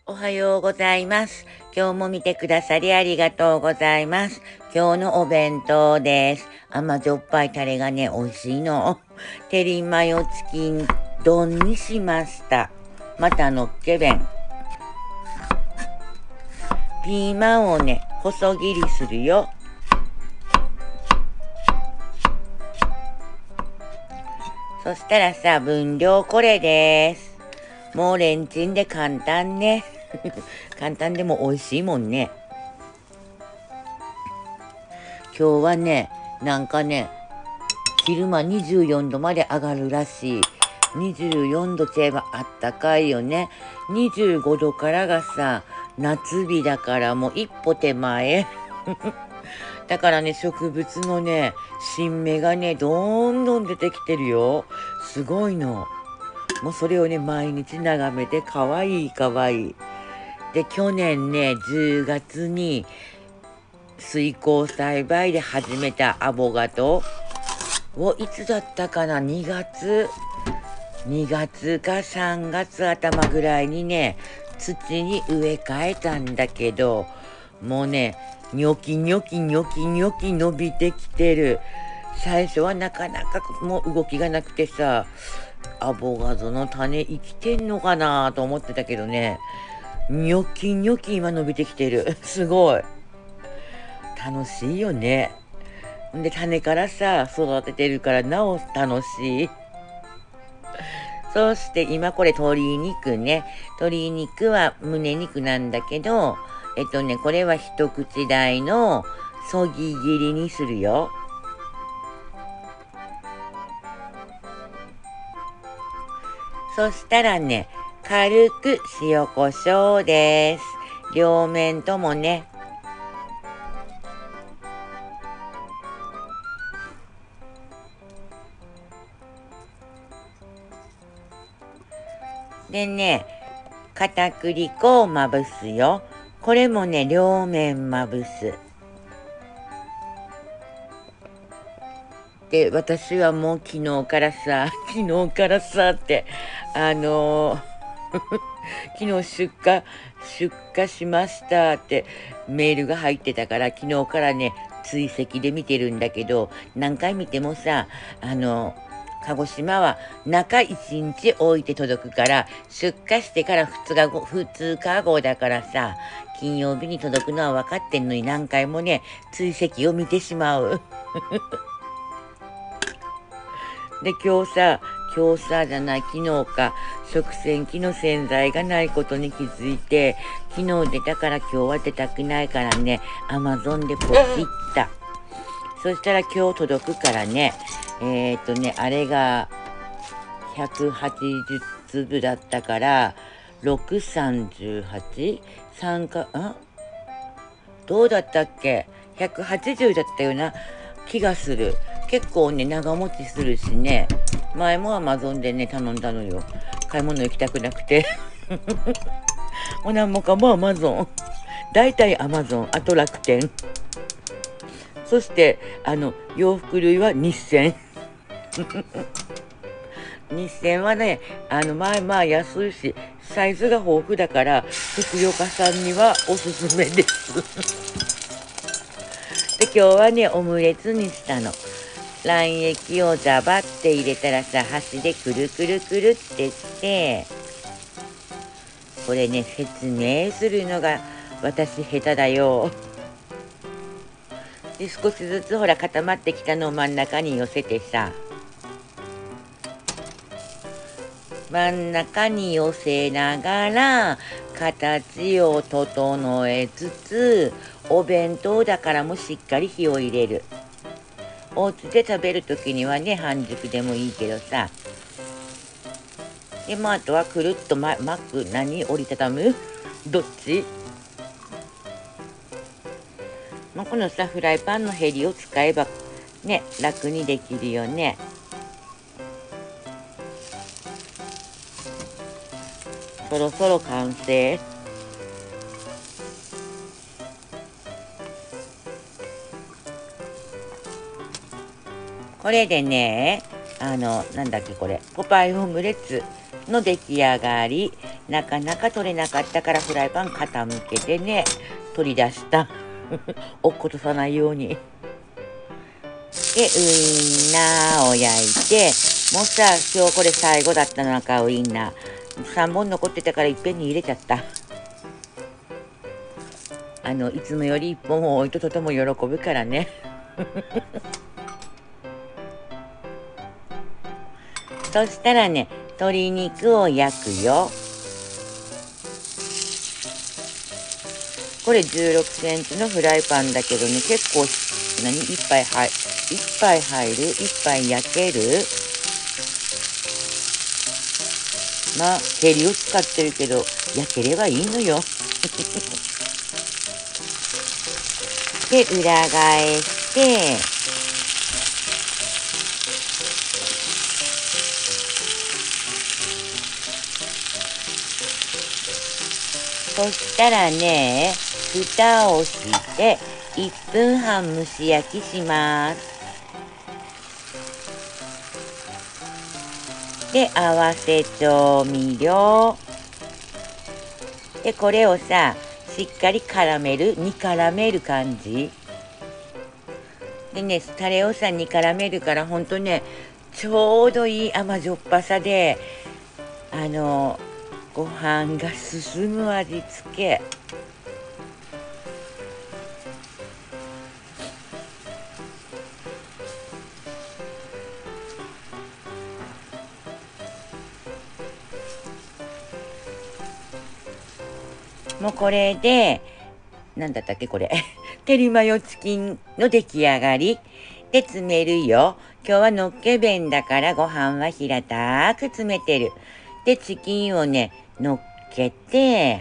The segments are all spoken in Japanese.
おはようございます。今日も見てくださりありがとうございます。今日のお弁当です。甘じょっぱいタレがね、美味しいの。テリマヨチキン丼にしました。またのっけ弁。ピーマンをね、細切りするよ。そしたらさ、分量これです。もうレンチンで簡単ね。簡単でも美味しいもんね。今日はね、なんかね、昼間24度まで上がるらしい。24度といえばあったかいよね。25度からがさ、夏日だからもう一歩手前。だからね、植物のね、新芽がね、どんどん出てきてるよ。すごいの。もうそれをね、毎日眺めて、かわいいかわいい。で、去年ね、10月に水耕栽培で始めたアボカドをいつだったかな、2月か3月頭ぐらいにね、土に植え替えたんだけど、もうね、ニョキニョキニョキニョキ伸びてきてる。最初はなかなかもう動きがなくてさ、アボカドの種生きてんのかなと思ってたけどね、ニョキニョキ今伸びてきてる。すごい。楽しいよね。で、種からさ、育ててるからなお楽しい。そして今これ鶏肉ね。鶏肉は胸肉なんだけど、これは一口大のそぎ切りにするよ。そしたらね、軽く塩コショウです。両面ともね。でね、片栗粉をまぶすよ。これもね、両面まぶす。で、私はもう昨日からさって、昨日出荷しましたってメールが入ってたから、昨日からね、追跡で見てるんだけど、何回見てもさ、鹿児島は中1日置いて届くから、出荷してから2日後だからさ、金曜日に届くのは分かってんのに何回もね、追跡を見てしまう。で、今日さじゃない、昨日か、食洗機の洗剤がないことに気づいて、昨日出たから今日は出たくないからね、アマゾンでポチった。そしたら今日届くからね、あれが180粒だったから、638？ 3か、どうだったっけ？ 180 だったような気がする。結構ね、長持ちするしね。前もアマゾンでね、頼んだのよ。買い物行きたくなくて。もう何もかもアマゾン。大体アマゾン、あと楽天。そして、洋服類は日銭。日銭はね、まあ安いし、サイズが豊富だから、ふくよかさんにはおすすめです。で、今日はね、オムレツにしたの。卵液をザバって入れたらさ、箸でくるくるくるってして、これね、説明するのが私下手だよ。で、少しずつほら固まってきたのを真ん中に寄せてさ、真ん中に寄せながら形を整えつつ、お弁当だからもしっかり火を入れる。お家で食べるときにはね、半熟でもいいけどさ。で、あとはくるっと巻く。折りたたむどっち？このさ、フライパンのヘリを使えばね、楽にできるよね。そろそろ完成。これでね、なんだっけこれ、ポパイオムレツの出来上がり。なかなか取れなかったからフライパン傾けてね、取り出した。落っことさないように。で、ウインナーを焼いて、もうさ、今日これ最後だったのか、ウインナー。3本残ってたからいっぺんに入れちゃった。いつもより1本を置いととても喜ぶからね。そしたらね、鶏肉を焼くよ。これ16センチのフライパンだけどね、結構、いっぱい入る、いっぱい焼ける。まあ、ヘリを使ってるけど、焼ければいいのよ。で、裏返して、そしたらね、蓋をして1分半蒸し焼きします。で、合わせ調味料。で、これをさ、しっかり煮絡める感じ。でね、タレをさ、煮絡めるからほんとね、ちょうどいい甘じょっぱさで、ご飯が進む味付け。もうこれで、なんだったっけこれ。テリマヨチキンの出来上がり。で、詰めるよ。今日はのっけ弁だからご飯は平たく詰めてる。で、チキンをね、のっけて、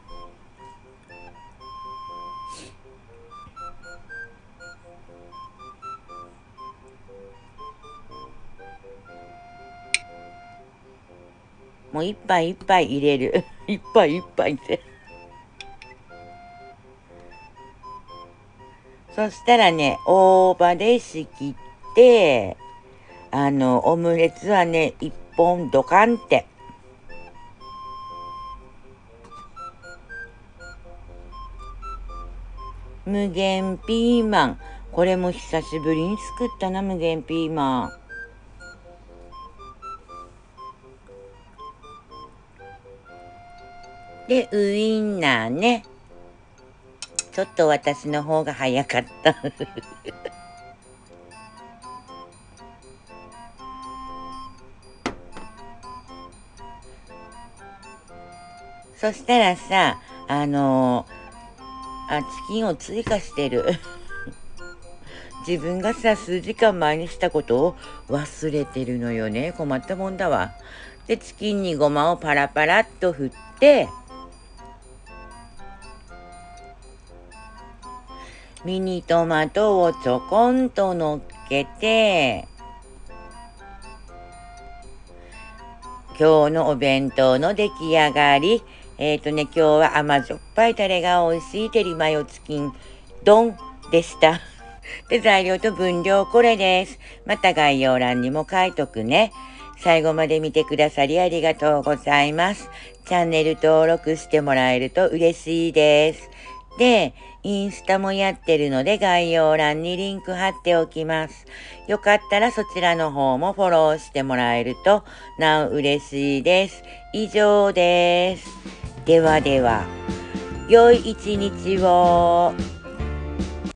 もういっぱいいっぱい入れる。いっぱいいっぱいって。そしたらね、大葉で仕切って、オムレツはね、1本ドカンって。無限ピーマン。これも久しぶりに作ったな、無限ピーマン。で、ウインナーね。ちょっと私の方が早かった。そしたらさ、チキンを追加してる。自分がさ、数時間前にしたことを忘れてるのよね。困ったもんだわ。で、チキンにごまをパラパラっと振って、ミニトマトをちょこんと乗っけて、今日のお弁当の出来上がり。今日は甘じょっぱいタレが美味しいテリマヨチキン丼でした。で、材料と分量これです。また概要欄にも書いとくね。最後まで見てくださりありがとうございます。チャンネル登録してもらえると嬉しいです。で、インスタもやってるので概要欄にリンク貼っておきます。よかったらそちらの方もフォローしてもらえるとなお嬉しいです。以上です。ではでは、良い一日を。